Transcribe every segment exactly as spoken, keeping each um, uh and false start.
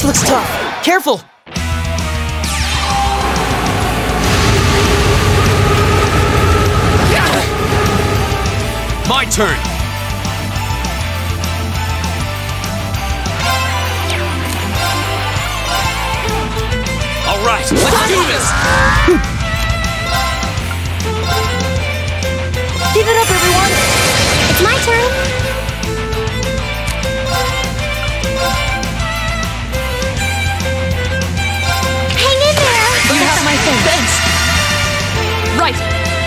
looks tough. Careful! My turn! Alright, let's do this! Give it up, everyone! It's my turn. Hang in there! You have my thing. Thanks! Right!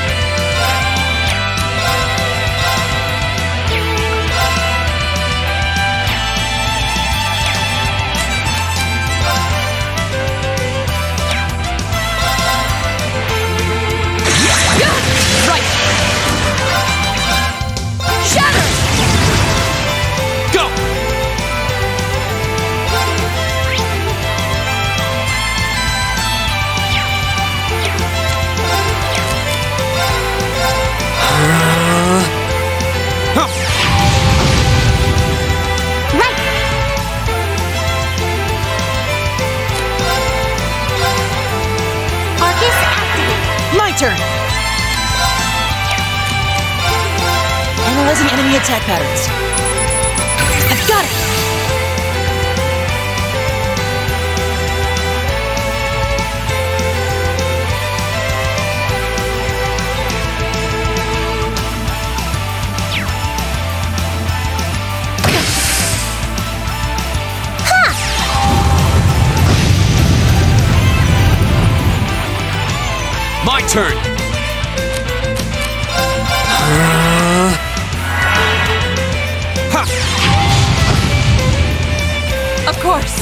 Right! Shatter! Go! Right! Arcus activate. My turn! Analyzing enemy attack patterns. I've got it! My turn! Ha! Of course!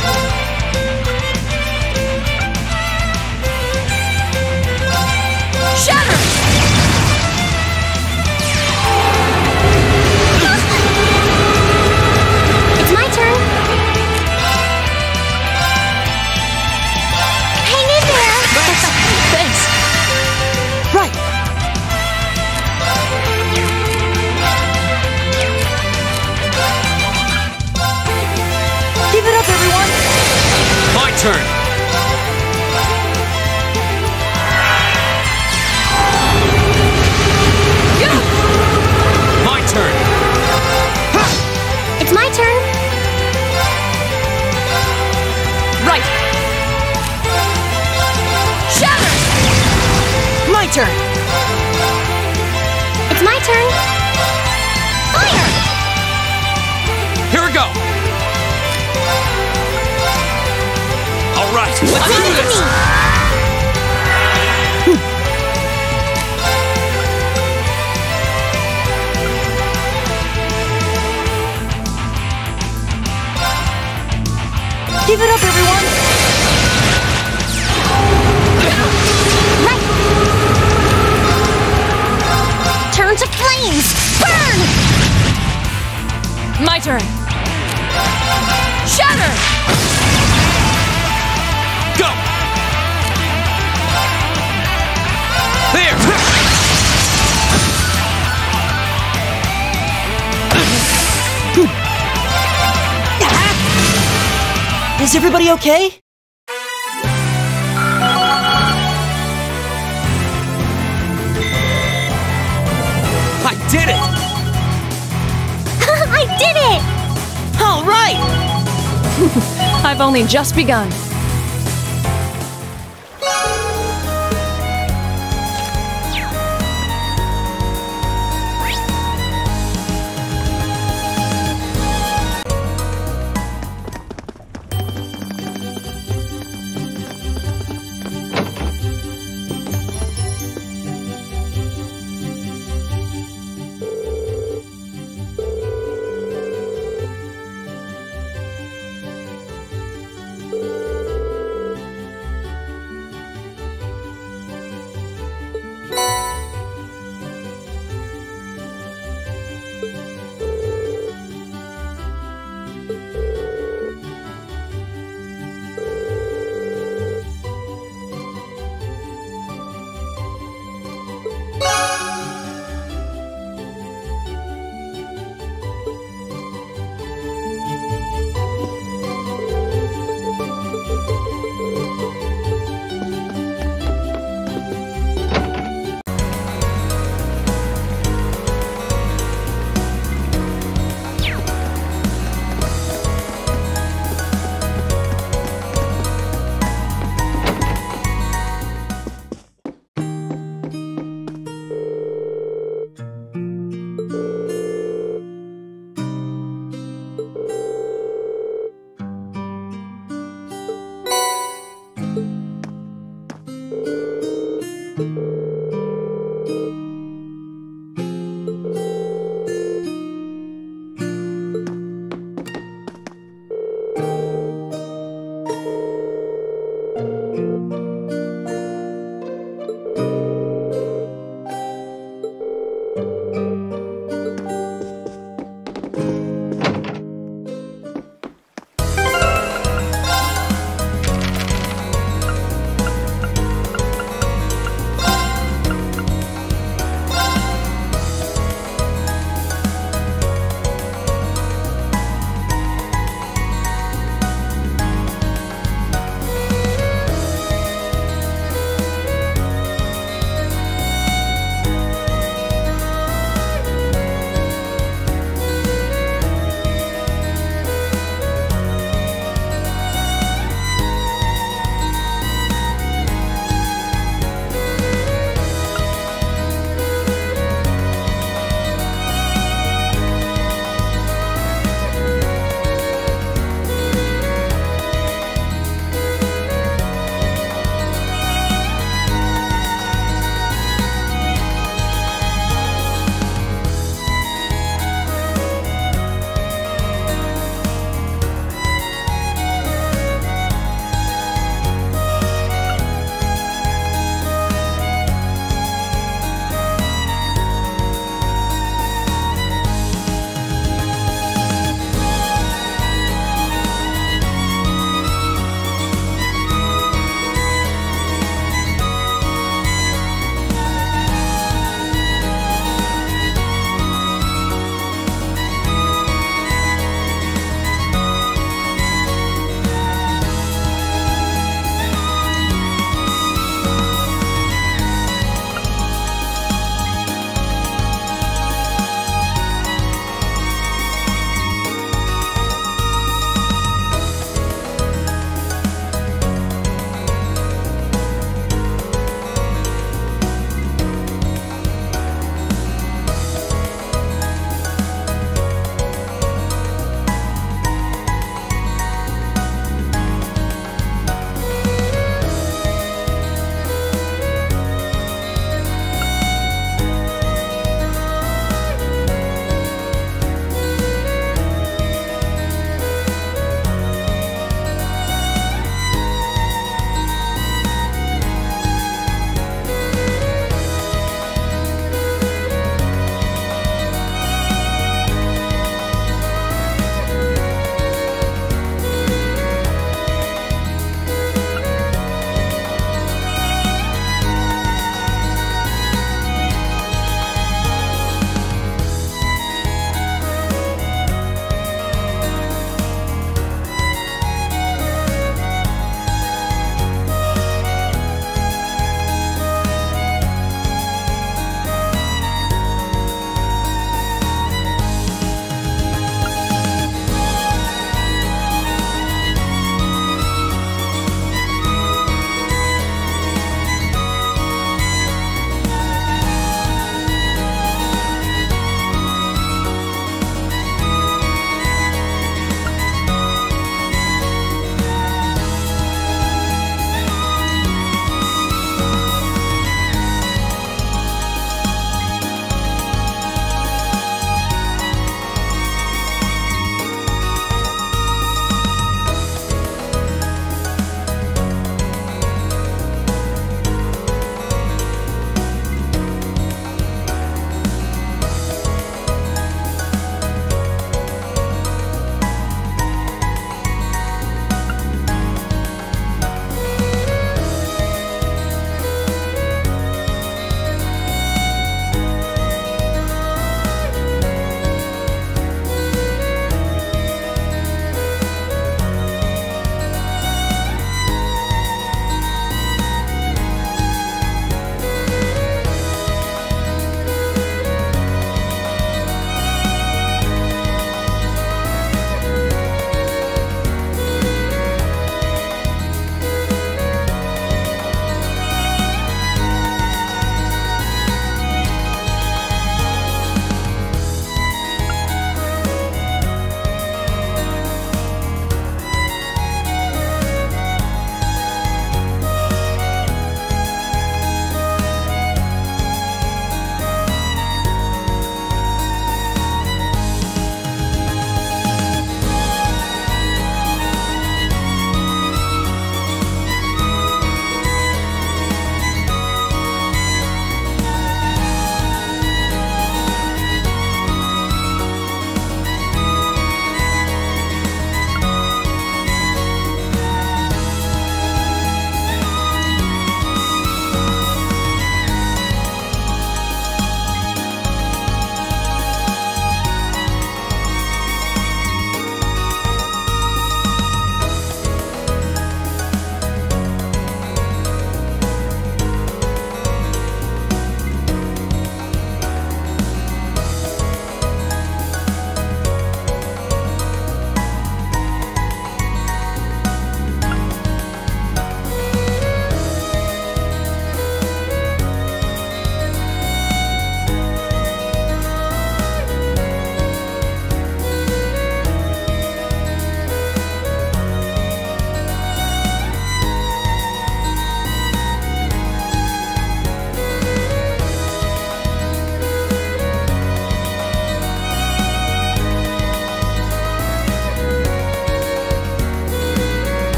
Shatter! It's my turn. Hang in there! Thanks! Right! Give it up, everyone! My turn! My turn! It's my turn. Right! Shatter! My turn! It's my turn. Fire! Here we go! Alright, let's do this! Give it up, everyone! Right! Turn to flames! Burn! My turn! Shatter! Go! There! Is everybody okay? I did it! I did it! All right! I've only just begun.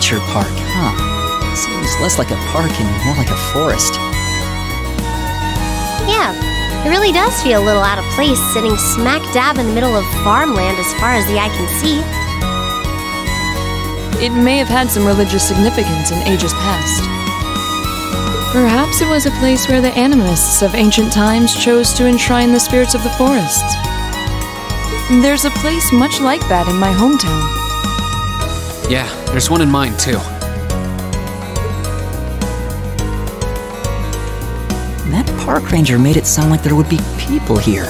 nature park, huh? Seems less like a park and more like a forest. Yeah, it really does feel a little out of place sitting smack dab in the middle of farmland as far as the eye can see. It may have had some religious significance in ages past. Perhaps it was a place where the animists of ancient times chose to enshrine the spirits of the forests. There's a place much like that in my hometown. Yeah, there's one in mine too. That park ranger made it sound like there would be people here.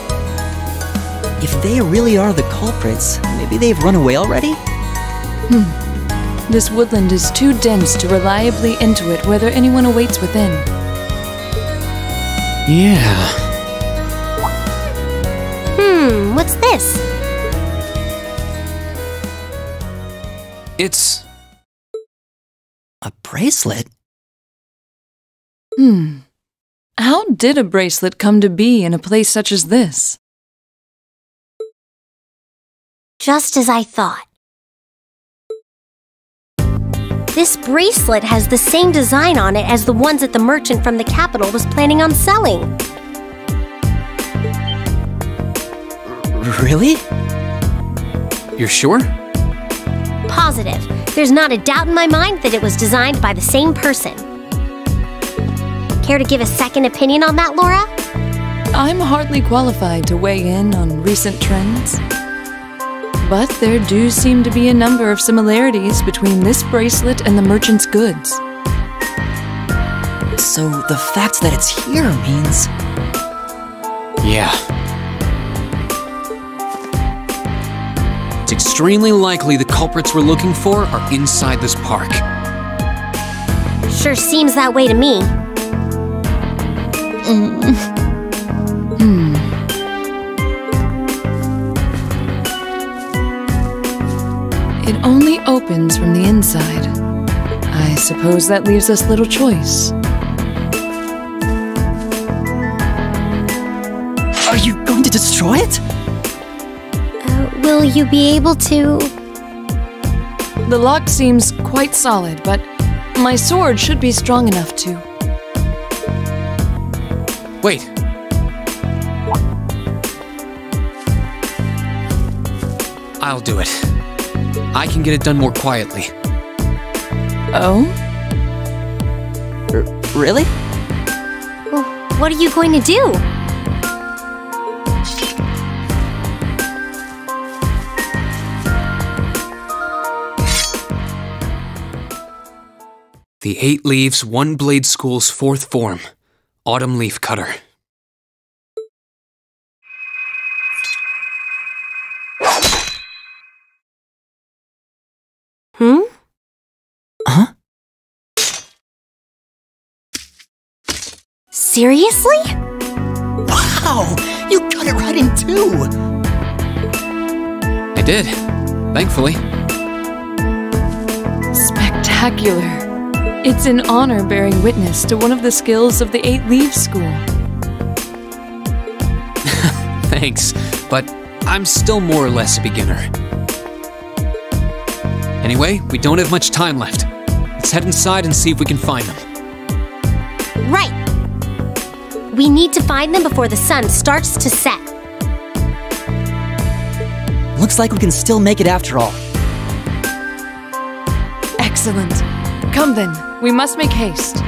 If they really are the culprits, maybe they've run away already? Hmm. This woodland is too dense to reliably intuit whether anyone awaits within. Yeah. Hmm, what's this? It's... A bracelet? Hmm. How did a bracelet come to be in a place such as this? Just as I thought. This bracelet has the same design on it as the ones that the merchant from the capital was planning on selling. Really? You're sure? Positive. There's not a doubt in my mind that it was designed by the same person. Care to give a second opinion on that, Laura? I'm hardly qualified to weigh in on recent trends. But there do seem to be a number of similarities between this bracelet and the merchant's goods. So the fact that it's here means... Yeah. It's extremely likely the culprits we're looking for are inside this park. Sure seems that way to me. Mm. Hmm. It only opens from the inside. I suppose that leaves us little choice. Are you going to destroy it? Uh, will you be able to... The lock seems quite solid, but my sword should be strong enough to... Wait. I'll do it. I can get it done more quietly. Oh? R really? Well, what are you going to do? The Eight Leaves One Blade School's fourth form, Autumn Leaf Cutter. Hmm? Huh? Seriously? Wow! You got it right in two! I did, thankfully. Spectacular. It's an honor bearing witness to one of the skills of the Eight Leaves School. Thanks, but I'm still more or less a beginner. Anyway, we don't have much time left. Let's head inside and see if we can find them. Right. We need to find them before the sun starts to set. Looks like we can still make it after all. Excellent. Come then, we must make haste.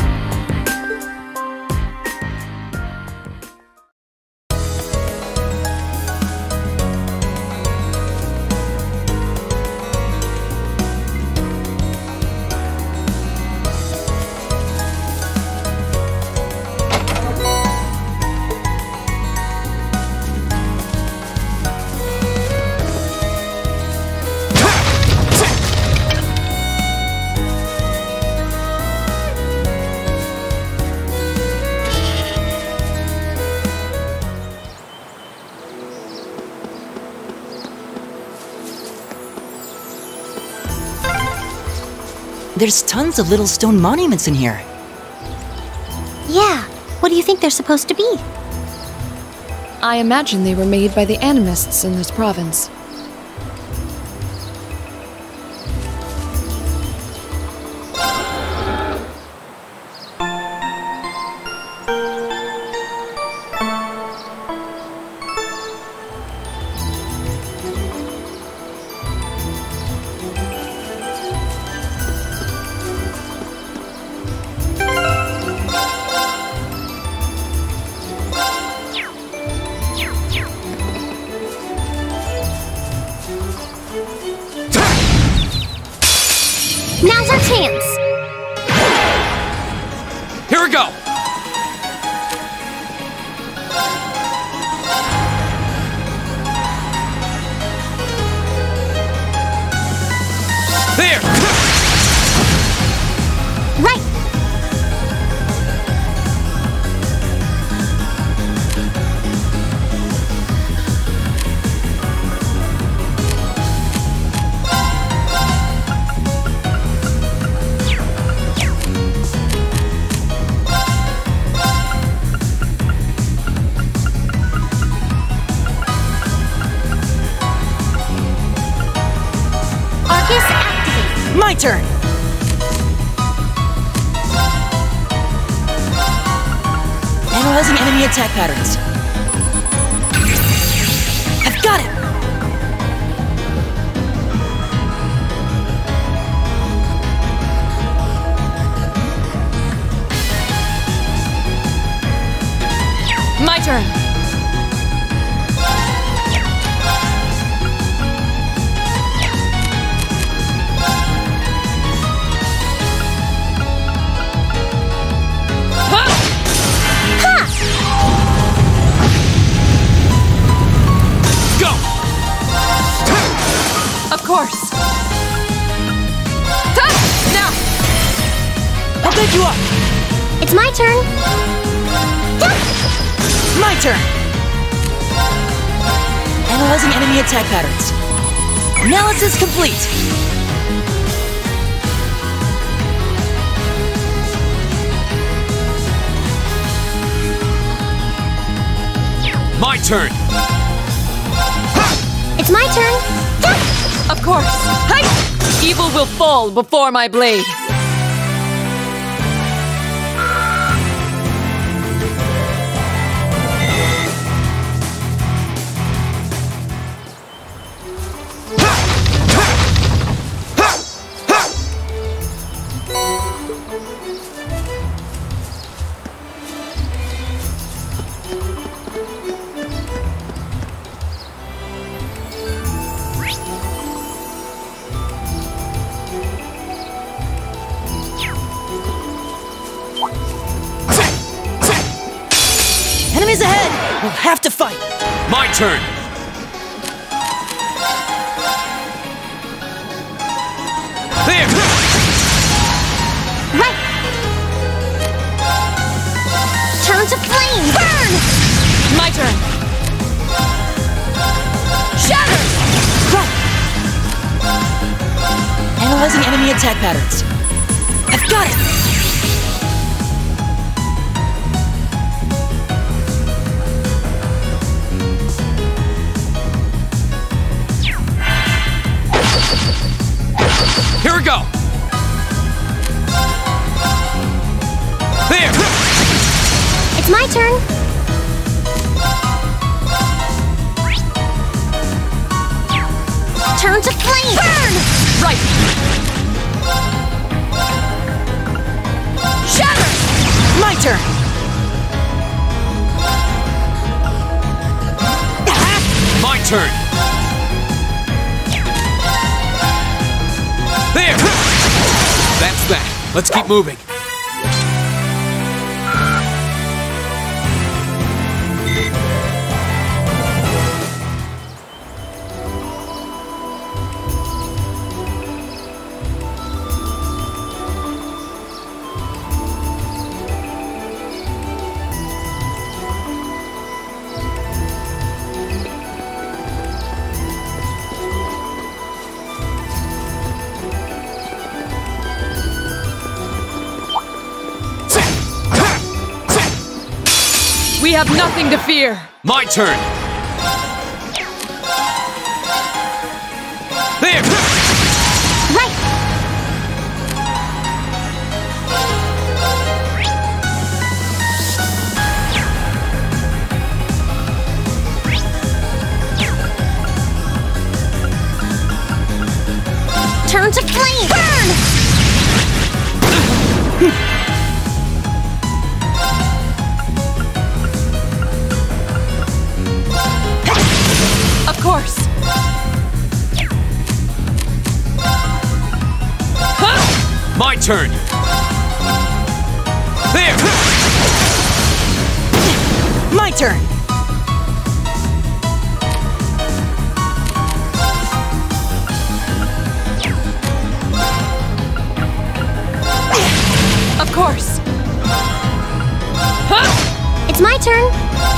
There's tons of little stone monuments in here. Yeah, what do you think they're supposed to be? I imagine they were made by the animists in this province. chance! Here we go! There! Right! Arcus activate! My turn! Analyzing enemy attack patterns. I've got it! My turn. Go! Of course. Ha! Now. I'll pick you up! It's my turn! My turn! Analyzing enemy attack patterns. Analysis complete! My turn! It's my turn! Of course. Hey! Evil will fall before my blade. Enemies ahead! We'll have to fight! My turn! There! Right! Turn to flame! Burn! My turn. Shatter! Right! Analyzing enemy attack patterns. I've got it! Here we go! There! It's my turn! Turn to flame! Burn! Right. Shatter! My turn! My turn! There! That's that. Let's keep moving. We have nothing to fear. My turn! There! Right! Turn to flame! Burn! Of course. My turn. There! My turn! Of course. It's my turn.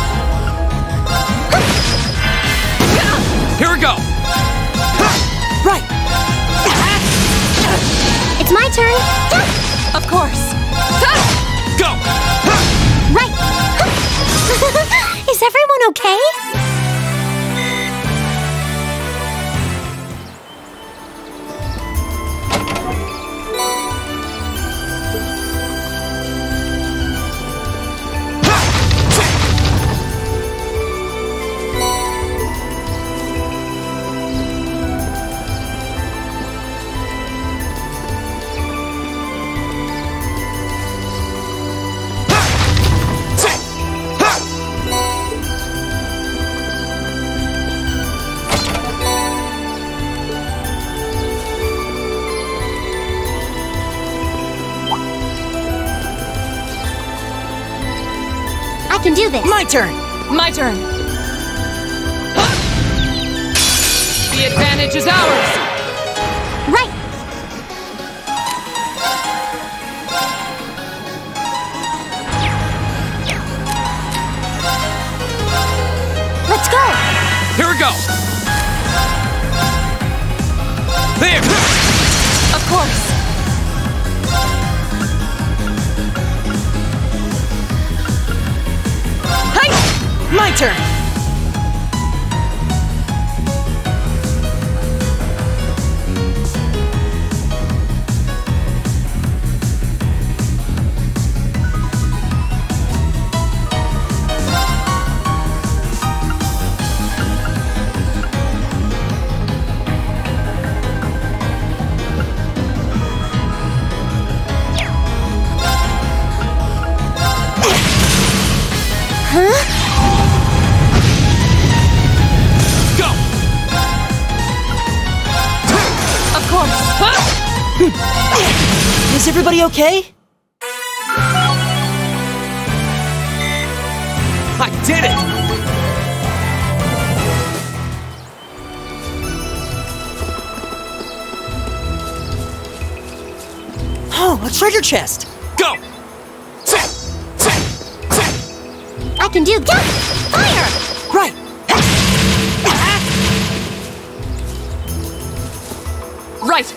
Here we go! Right! It's my turn. Of course. Go! Right. Is everyone okay? I can do this. My turn! My turn. The advantage is ours. Right. Let's go. Here we go! There! Of course. My turn! Is everybody okay? I did it! Oh, a treasure chest! Go! I can do this. Fire! Right! Right.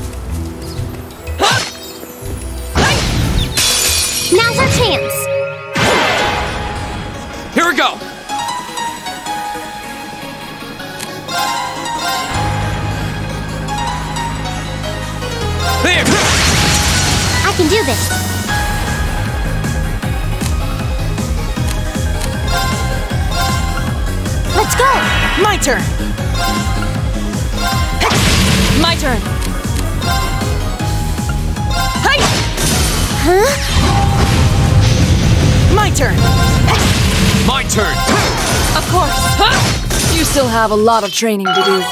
Now's our chance. Here we go! There! I can do this. Let's go. My turn! My turn. Huh? My turn! My turn! Of course. You still have a lot of training to do.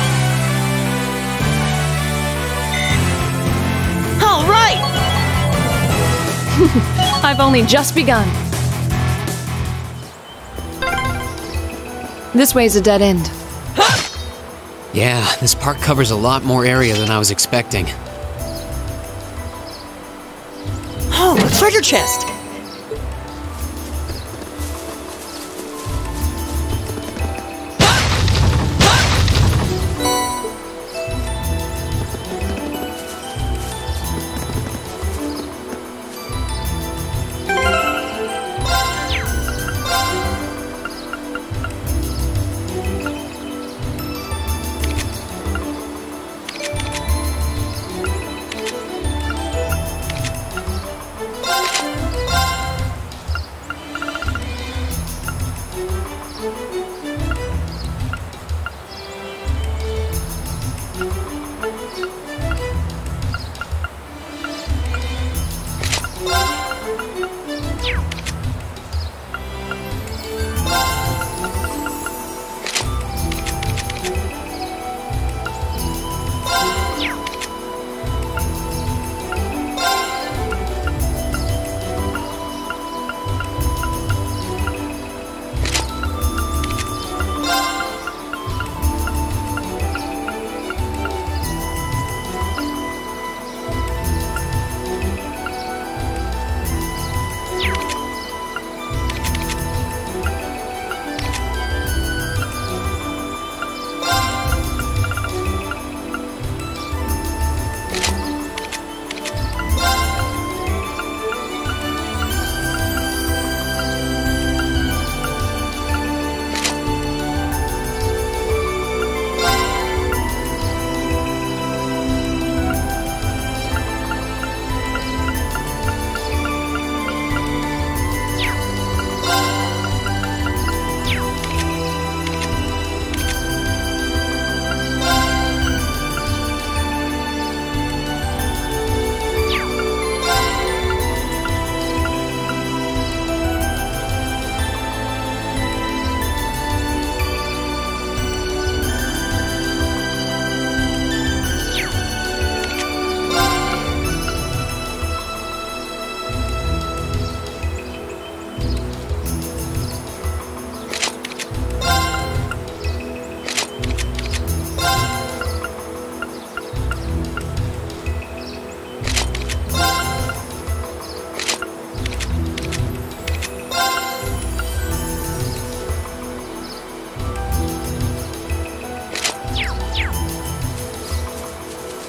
All right! I've only just begun. This way's a dead end. Yeah, this park covers a lot more area than I was expecting. Oh, a treasure chest!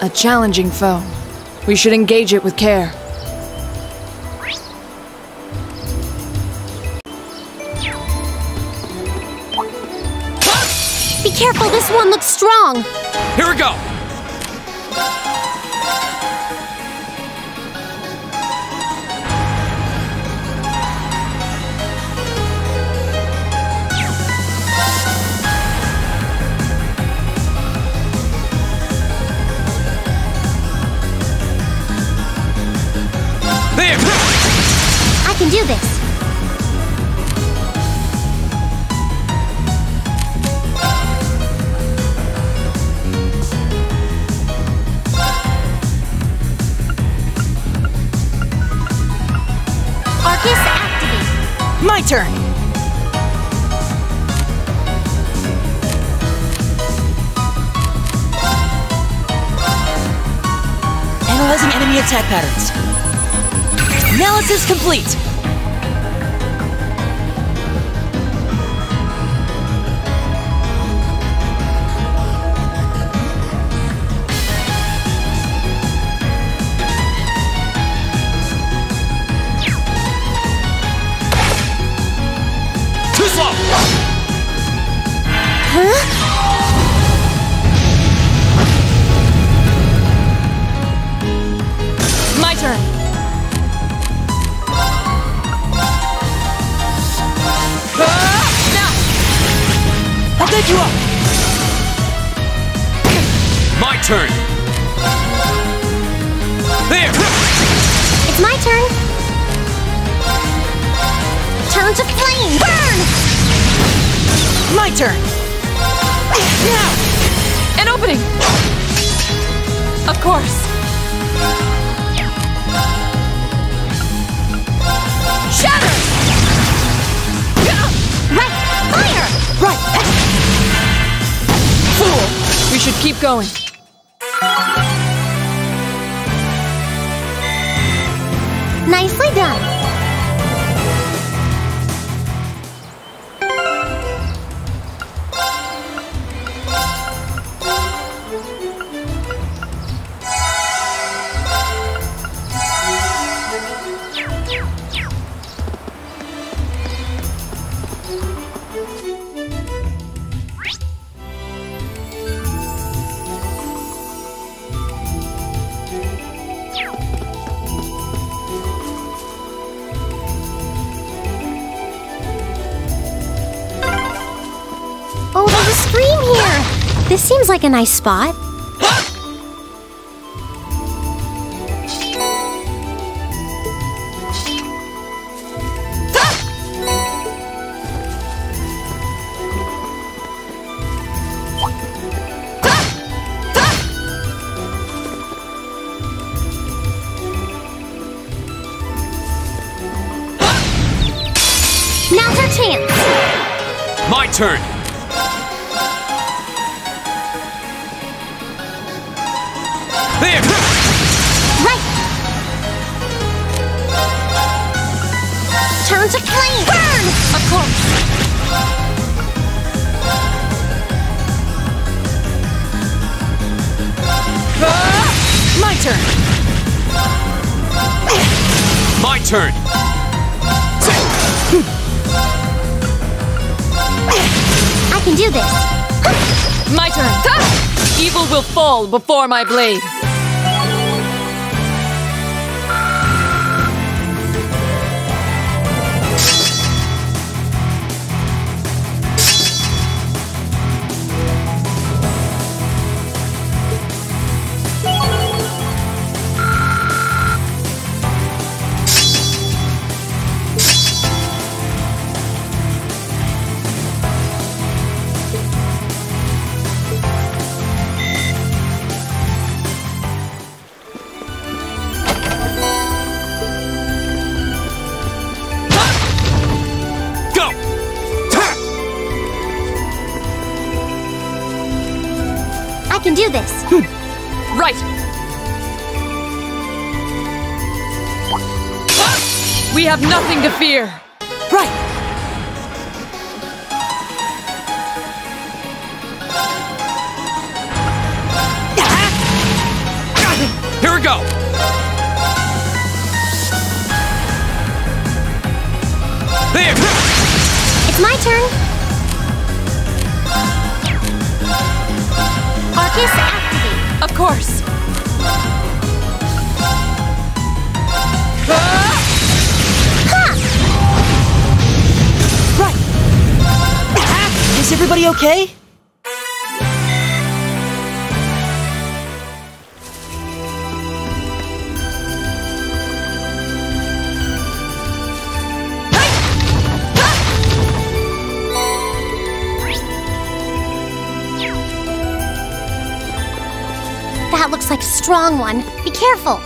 A challenging foe. We should engage it with care. Be careful, this one looks strong. Here we go! There! I can do this. Arcus activate. My turn! Analyzing enemy attack patterns. Analysis complete! Too slow! My turn. I'll get you up! My turn! There! It's my turn. Turn to flame. Burn! My turn! Now! An opening! Of course. Shatter! Right! Fire! Right! Fool! We should keep going. Nicely done. Oh, there's a stream here. This seems like a nice spot. Now's our chance. My turn! There! Right. Turn to flame. Burn! Of course. My turn! My turn! I can do this. My turn. Evil will fall before my blade. I can do this. Right. We have nothing to fear. Right! turn. Arcus, activate. Of course. Right! Ah, is everybody okay? That looks like a strong one. Be careful.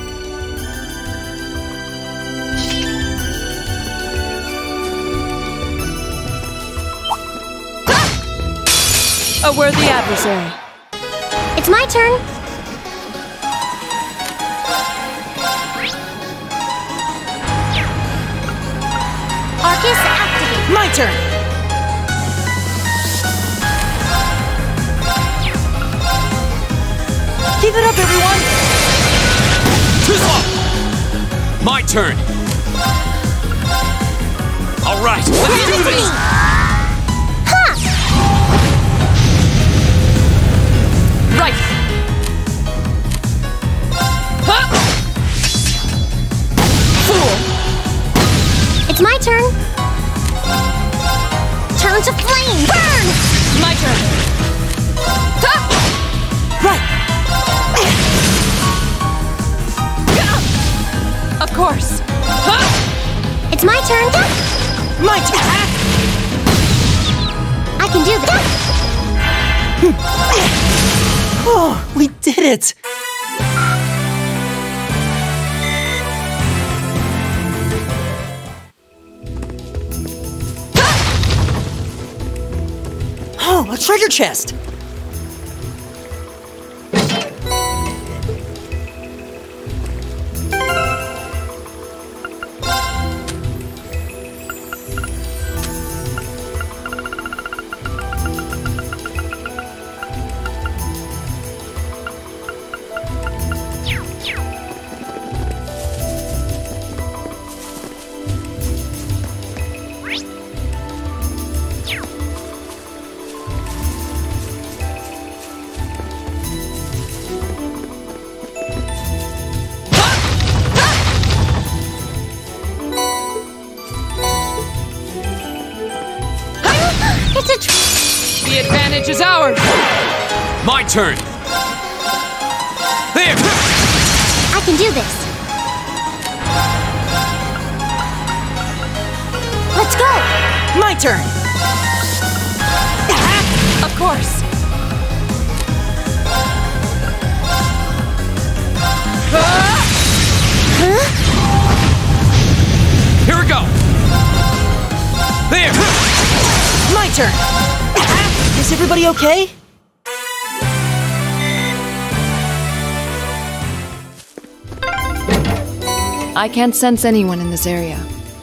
A worthy adversary. It's my turn. Arcus, activate. My turn! Keep it up, everyone! Too slow! My turn! Alright, let's do this! Ha! Right. Huh? Fool. It's my turn. Turn to flame. Burn! My turn. Huh? Right! Of course. Huh? It's my turn. My turn! I can do this. Oh, we did it! Oh, a treasure chest! It's a tr- The advantage is ours. My turn! There! I can do this. Let's go. My turn! Of course. Huh? Here we go! There! My turn! Is everybody okay? I can't sense anyone in this area.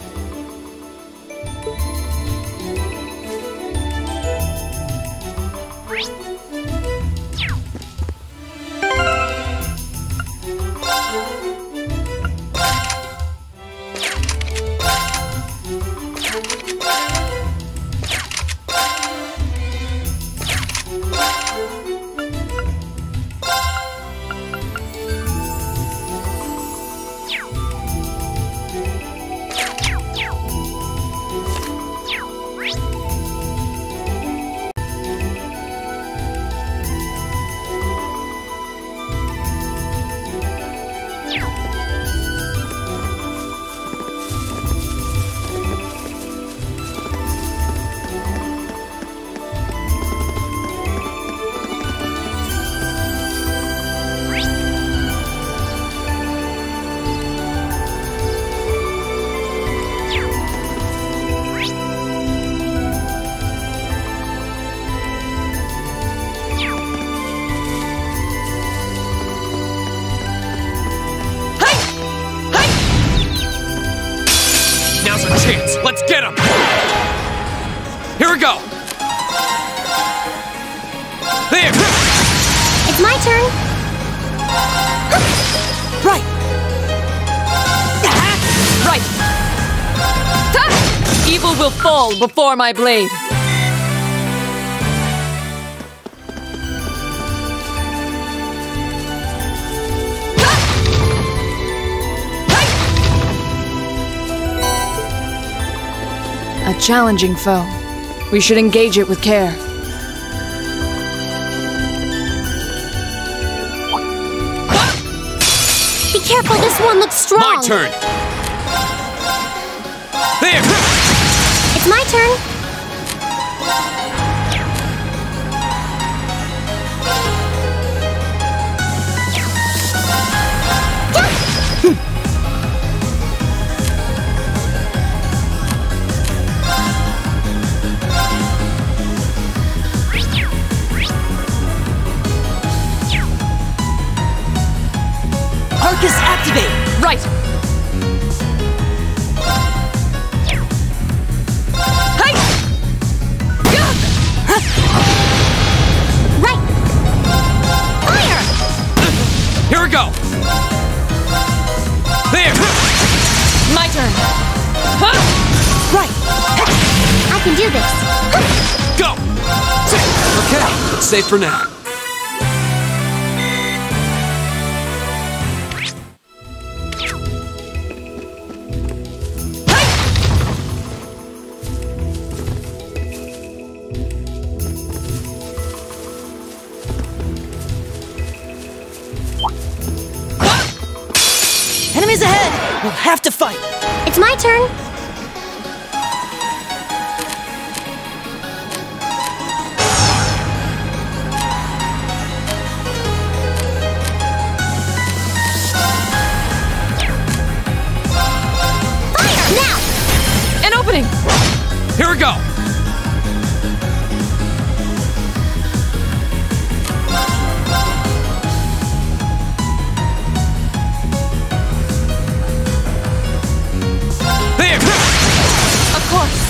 Now's our chance! Let's get him! Here we go! There! It's my turn. Right! Right. Ha! Evil will fall before my blade. A challenging foe. We should engage it with care. Be careful, this one looks strong. My turn! There! It's my turn. Arcus, activate! Right! Hey! Right. Fire! Here we go! There! My turn! Huh? Right! I can do this. Go! Okay, safe for now. Enemies ahead! We'll have to fight! It's my turn. Fire! Now! An opening! Here we go! There! Of course!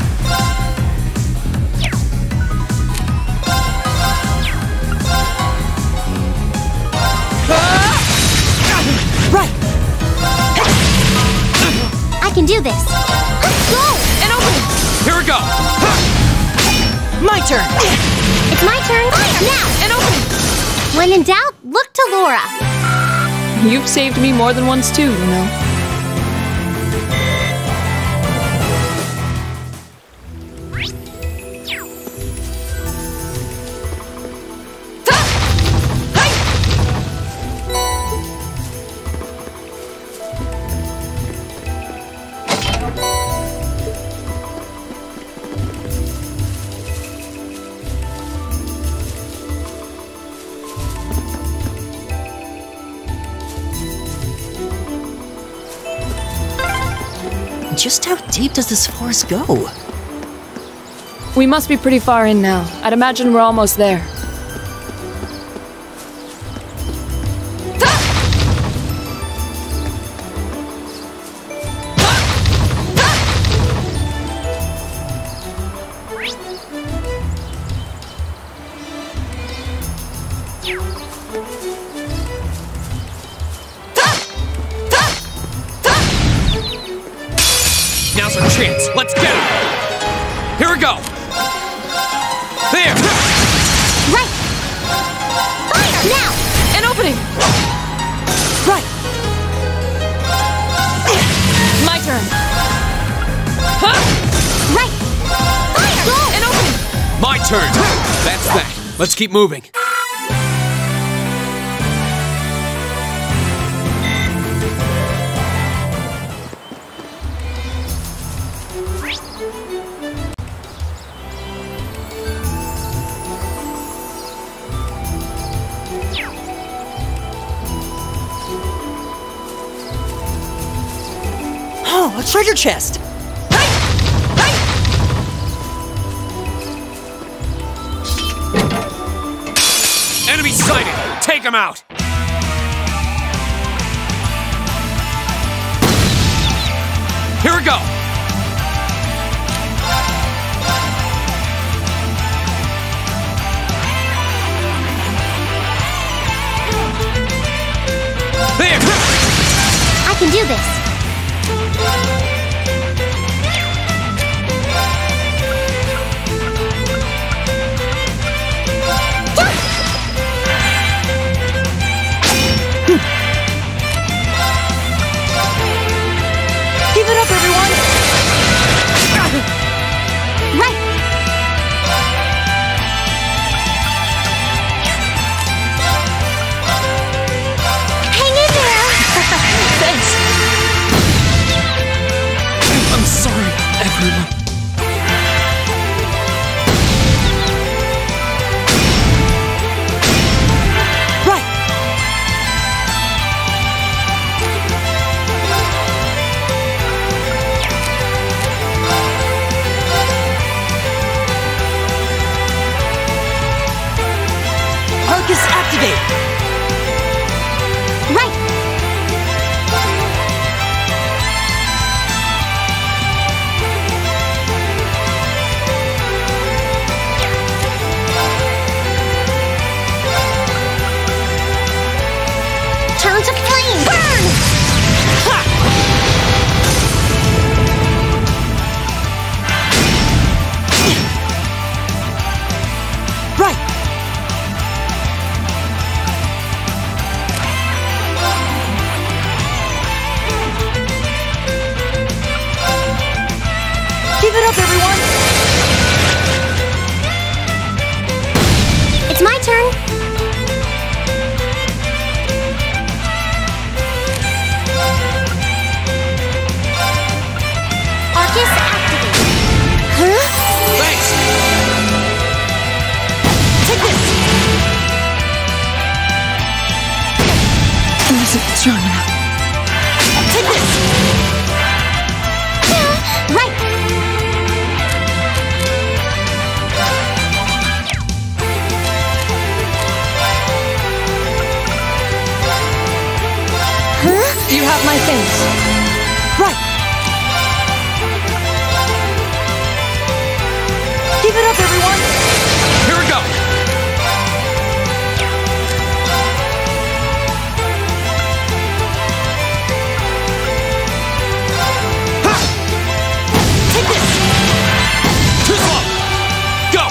Right! I can do this. Go! An opening! Here we go! My turn! It's my turn. Now! An opening! When in doubt, look to Laura. You've saved me more than once too, you know. Just how deep does this forest go? We must be pretty far in now. I'd imagine we're almost there. Now's our chance. Let's get him. Here we go. There. Right. Fire! Now! An opening! Right! My turn! Huh? Right. Fire! Go! An opening! My turn. That's that. Let's keep moving. Oh, a treasure chest! Enemy sighted. Take him out. Here we go. There. I can do this. things. Right! Keep it up, everyone! Here we go! Ha! Take this! Too slow! Go!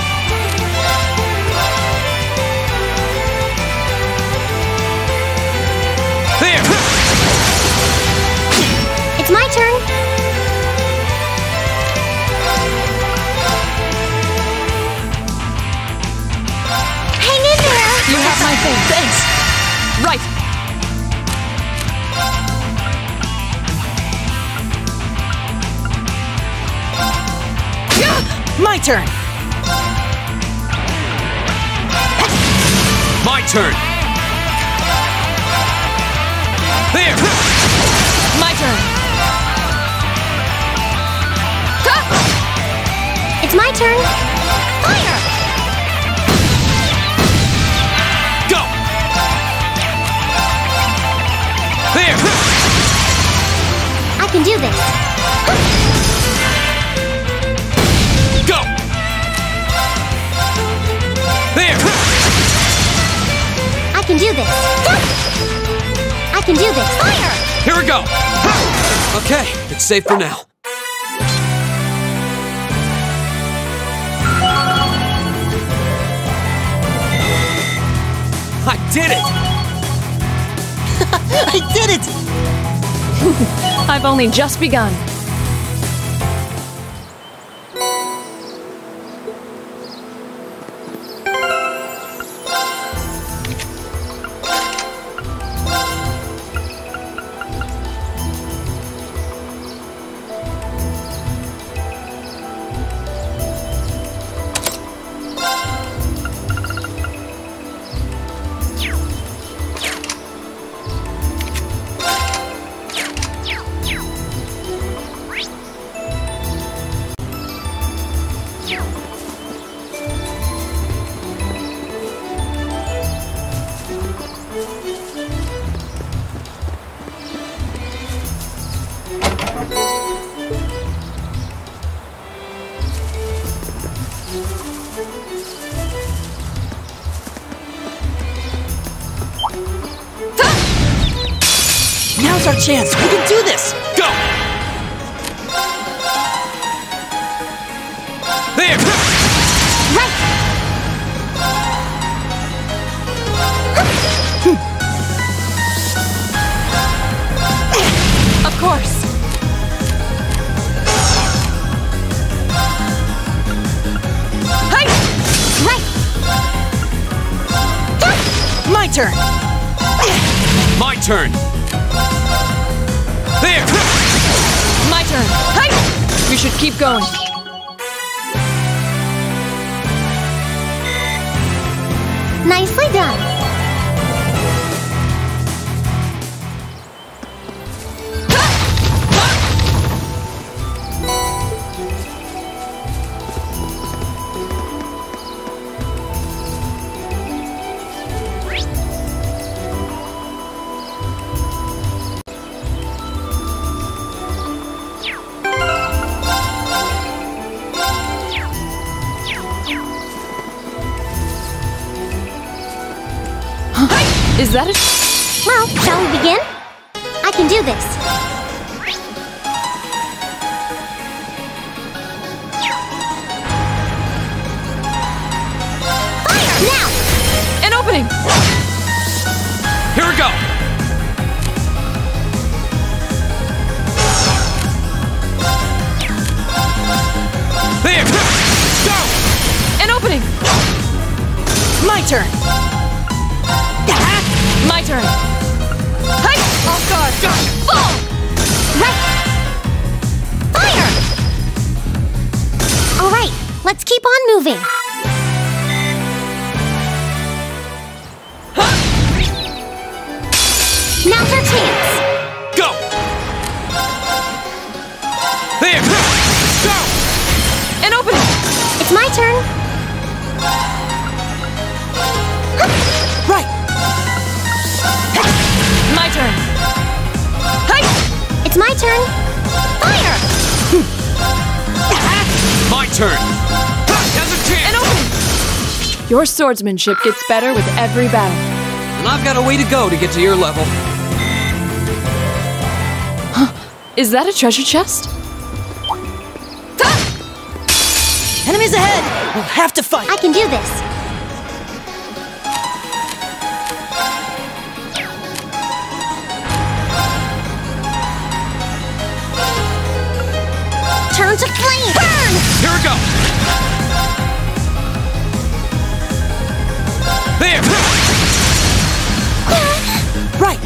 There! It's my turn. Hang in there! You have my thing. Thanks. Right. My turn! My turn! There! My turn. It's my turn. Fire! Go! There! I can do this. Go! There! I can do this. I can do this. Fire! Here we go! Okay, it's safe for now. I did it! I did it! I've only just begun. Now's our chance! We can do this! Go! There! Right! Of course. Hey! Right! My turn! My turn! There! My turn. Hey! We should keep going. Nicely done. Is that it? Well, shall we begin? I can do this. Fire! Now! An opening! Here we go! There! Go! An opening! My turn! My turn. Hey! Off guard! Go! Fall! Right! Fire! All right, let's keep on moving. Now's our chance. Go! There! Go! An opening! It's my turn. Right! My turn. Hey! my turn. Fire! My turn! Has a chance! An opening! Your swordsmanship gets better with every battle. And I've got a way to go to get to your level. Is that a treasure chest? Enemies ahead! We'll have to fight! I can do this. Turn to flame! Burn! Here we go! There! Right!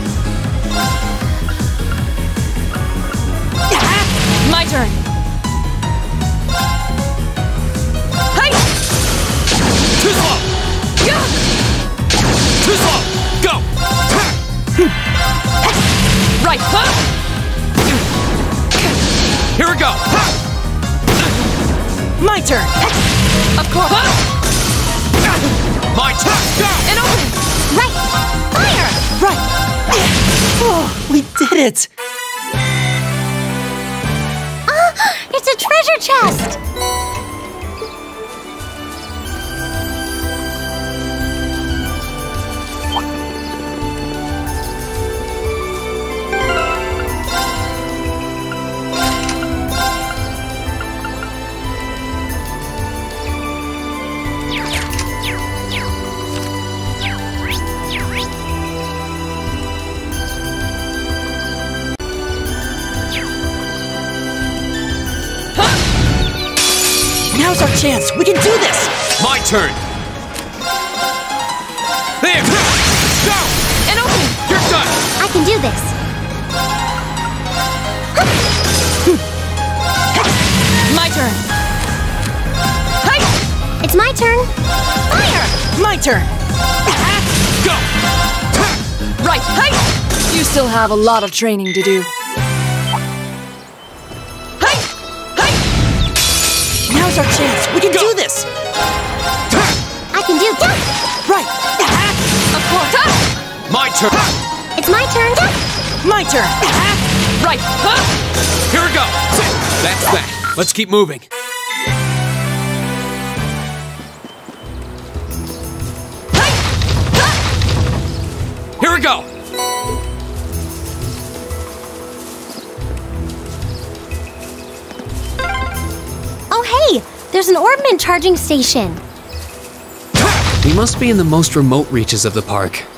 My turn. Hey! Too slow! Yeah! Too slow! Go! Right, huh? Here we go! My turn! Of course. Huh? My turn! Go! An opening! Right! Fire! Right! Oh, we did it! Ah, it's a treasure chest! Now's our chance! We can do this! My turn! There! Go! An opening! You're done! I can do this. My turn. Hey! It's my turn. Fire! My turn! Go! Right, hey! You still have a lot of training to do. Hey! Hey! Now's our chance! We can Go. do this! I can do that. Right! Of course. Huh? My turn! It's my turn. My turn! Right, huh? Here we go! That's that. Let's keep moving. Hey! Huh? Here we go! Oh, hey! There's an Orbman charging station. We must be in the most remote reaches of the park.